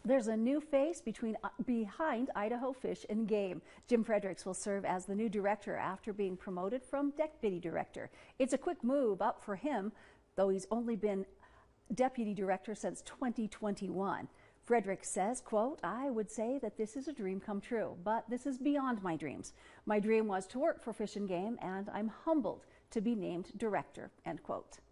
There's a new face behind Idaho Fish and Game. Jim Fredericks will serve as the new director after being promoted from deputy director. It's a quick move up for him, though he's only been deputy director since 2021. Fredericks says, quote, "I would say that this is a dream come true, but this is beyond my dreams. My dream was to work for Fish and Game, and I'm humbled to be named director," end quote.